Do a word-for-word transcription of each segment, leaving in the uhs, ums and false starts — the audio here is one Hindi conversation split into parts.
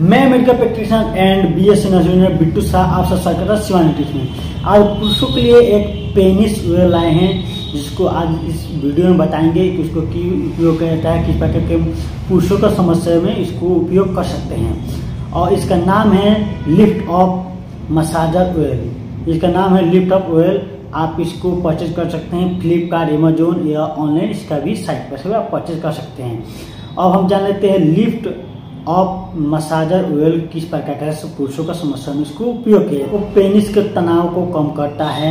मैं medical practitioner and B S C nursing Bittu Shah आप सब स्वागत है शिवानी टिप्स में। आज पुरुषों के लिए एक पेनिस ऑयल लाए हैं, जिसको आज इस वीडियो में बताएंगे कि उसको क्यों उपयोग किया जाता है, किस प्रकार के पुरुषों का समस्या में इसको उपयोग कर सकते हैं। और इसका नाम है लिफ्ट ऑफ मसाजर ऑयल। इसका नाम है लिफ्ट ऑफ ऑयल। आप इसको परचेज कर सकते हैं फ्लिपकार्ट, अमेजोन या ऑनलाइन इसका भी साइट पर से आप परचेज कर सकते हैं। अब हम जान लेते हैं लिफ्ट ऑफ मसाजर ऑयल किस प्रकार का पुरुषों का समस्या में इसको उपयोग किया। वो पेनिस के तनाव को कम करता है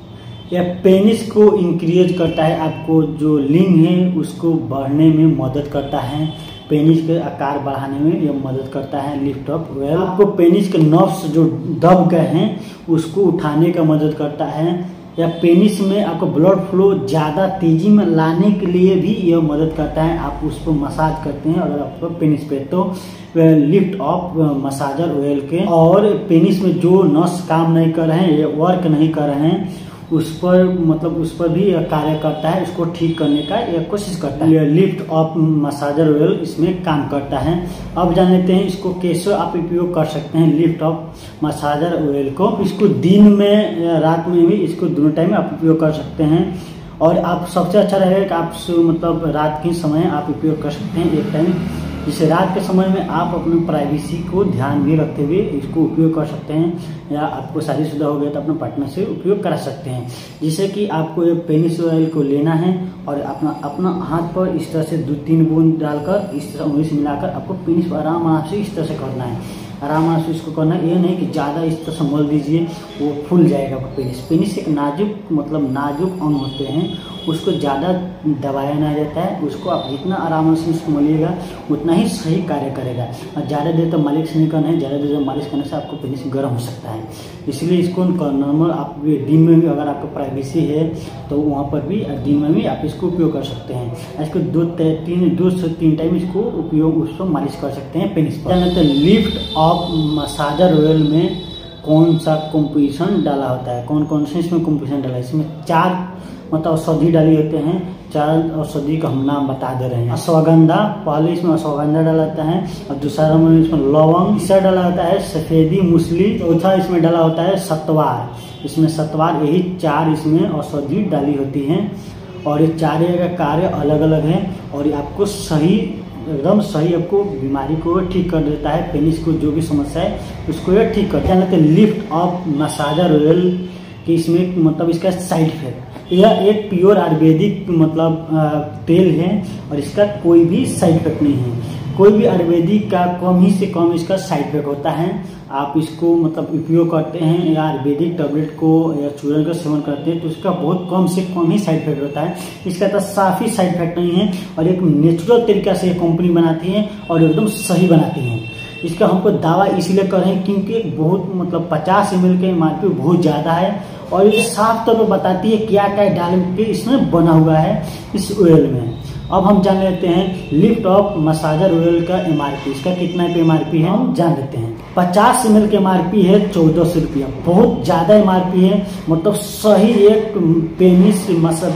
या पेनिस को इंक्रीज करता है, आपको जो लिंग है उसको बढ़ने में मदद करता है, पेनिस के आकार बढ़ाने में यह मदद करता है लिफ्ट ऑफ ऑयल। आपको पेनिस के नर्व्स जो दब गए हैं उसको उठाने का मदद करता है, या पेनिस में आपको ब्लड फ्लो ज़्यादा तेजी में लाने के लिए भी यह मदद करता है। आप उसको मसाज करते हैं अगर आपको पेनिस पे, तो लिफ्ट ऑफ मसाजर ऑयल के। और पेनिस में जो नस काम नहीं कर रहे हैं या वर्क नहीं कर रहे हैं उस पर मतलब उस पर भी कार्य करता है, उसको ठीक करने का यह कोशिश करता है। लिफ्ट ऑफ मसाजर ऑयल इसमें काम करता है। अब जान लेते हैं इसको कैसे आप उपयोग कर सकते हैं लिफ्ट ऑफ मसाजर ऑयल को। इसको दिन में या रात में भी इसको दोनों टाइम में आप उपयोग कर सकते हैं। और आप सबसे अच्छा रहेगा कि आप मतलब रात के समय आप उपयोग कर सकते हैं एक टाइम, जिससे रात के समय में आप अपनी प्राइवेसी को ध्यान में रखते हुए इसको उपयोग कर सकते हैं, या आपको शादीशुदा हो गया तो अपने पार्टनर से उपयोग करा सकते हैं। जिससे कि आपको ये पेनिस ऑयल को लेना है और अपना अपना हाथ पर इस तरह से दो तीन बूंद डालकर इस तरह उंगली से मिलाकर आपको पेनिस पर आराम आराम से इस तरह से करना है। आराम आराम से इसको करना है, ये नहीं कि ज़्यादा इस तरह से मल दीजिए वो फूल जाएगा पेनिस। पेनिस एक नाजुक मतलब नाजुक अंग होते हैं, उसको ज़्यादा दबाया नहीं जाता है। उसको आप जितना आराम से इसको मलिएगा उतना ही सही कार्य करेगा। और ज़्यादा देर तक मालिश नहीं करना है, ज़्यादा देर तक मालिश करने से आपको पेनिस गर्म हो सकता है। इसलिए इसको नॉर्मल आप दिन में भी अगर आपको प्राइवेसी है तो वहाँ पर भी दिन में भी आप इसको उपयोग कर सकते हैं। इसको दो तीन दो से तीन टाइम इसको उपयोग उसको मालिश कर सकते हैं पेनिस पर। लिफ्ट ऑफ मसाजर ऑयल में कौन सा कंपोजिशन डाला होता है, कौन कौन से इसमें कंपोजिशन डाला है। इसमें चार मतलब औषधि डाली होते हैं, चार औषधि का हम नाम बता दे रहे हैं। अश्वगंधा, पहले इसमें अश्वगंधा डाला जाता है, और दूसरा में इसमें लवंग, तीसरा डाला होता है सफेदी मूसली, चौथा इसमें डाला होता है सतवार। इसमें सतवार, यही चार इसमें औषधि डाली होती हैं। और ये चार का कार्य अलग अलग है और ये आपको सही एकदम सही आपको बीमारी को ठीक कर देता है। पेनिस को जो भी समस्या है उसको ये ठीक करता है। लिफ्ट ऑफ मसाजर ऑयल कि इसमें मतलब इसका साइड इफेक्ट, यह एक प्योर आयुर्वेदिक मतलब तेल है और इसका कोई भी साइड इफेक्ट नहीं है। कोई भी आयुर्वेदिक का कम ही से कम इसका साइड इफेक्ट होता है। आप इसको मतलब उपयोग करते हैं या आयुर्वेदिक टैबलेट को या चूर्ण का सेवन करते हैं तो इसका बहुत कम से कम ही साइड इफेक्ट होता है। इसका तो साफी साइड इफेक्ट नहीं है और एक नेचुरल तरीका से कंपनी बनाती है और एकदम सही बनाती है। इसका हमको दावा इसलिए कर रहे हैं क्योंकि बहुत मतलब पचास एम एल के एम आर पी बहुत ज़्यादा है और ये साफ तौर पर बताती है क्या क्या डाल के इसमें बना हुआ है इस ऑयल में। अब हम जान लेते हैं लिफ्ट ऑफ मसाजर ऑयल का एम आर पी, इसका कितना पे एम आर पी है हम जान लेते हैं। पचास एम एल के एम आर पी है चौदह सौ रुपया, बहुत ज़्यादा एम आर पी है, मतलब सही एक पेनिस मसा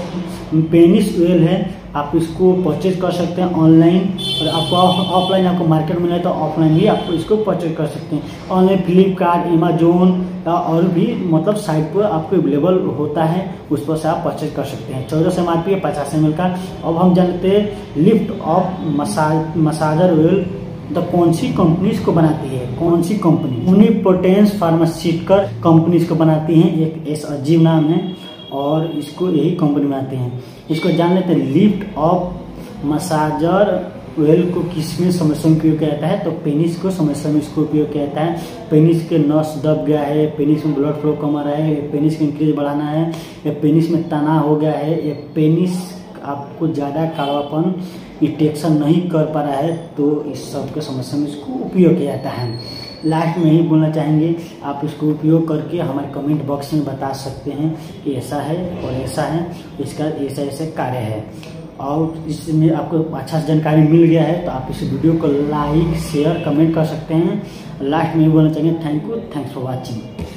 पेनिस ऑयल है। आप इसको परचेज कर सकते हैं ऑनलाइन, और आपको ऑफलाइन आपको मार्केट में नहीं तो ऑफलाइन ही आपको इसको परचेज कर सकते हैं। ऑनलाइन फ्लिपकार्ट, अमेजोन और भी मतलब साइट पर आपको अवेलेबल होता है, उस पर से आप परचेज कर सकते हैं। चौदह सौ एम आर पी है पचास एम एल का। अब हम जानते हैं lift off massage massager oil तो कौन सी कंपनी इसको बनाती है, कौन सी कंपनी, यूनिपोटेंस फार्मास्यूटिकल कंपनी इसको बनाती है। एक एस अजीब नाम है और इसको यही कंपनी बनाते हैं। इसको जान लेते हैं लिफ्ट ऑफ मसाजर ऑयल को किसमें समस्या में उपयोग किया जाता है, तो पेनिस को समस्या में इसको उपयोग किया जाता है। पेनिस के नस दब गया है, पेनिस में ब्लड फ्लो कम आ रहा है, पेनिस का इंक्रीज बढ़ाना है, या पेनिस में तनाव हो गया है, या पेनिस आपको ज़्यादा कड़वापन इटेक्शन नहीं कर पा रहा है, तो इस सब के समस्या में इसको उपयोग किया जाता है। लास्ट में ही बोलना चाहेंगे, आप इसको उपयोग करके हमारे कमेंट बॉक्स में बता सकते हैं कि ऐसा है और ऐसा है, इसका ऐसा ऐसे कार्य है। और इसमें आपको अच्छा जानकारी मिल गया है तो आप इस वीडियो को लाइक शेयर कमेंट कर सकते हैं। लास्ट में ही बोलना चाहेंगे thank you, thanks for watching.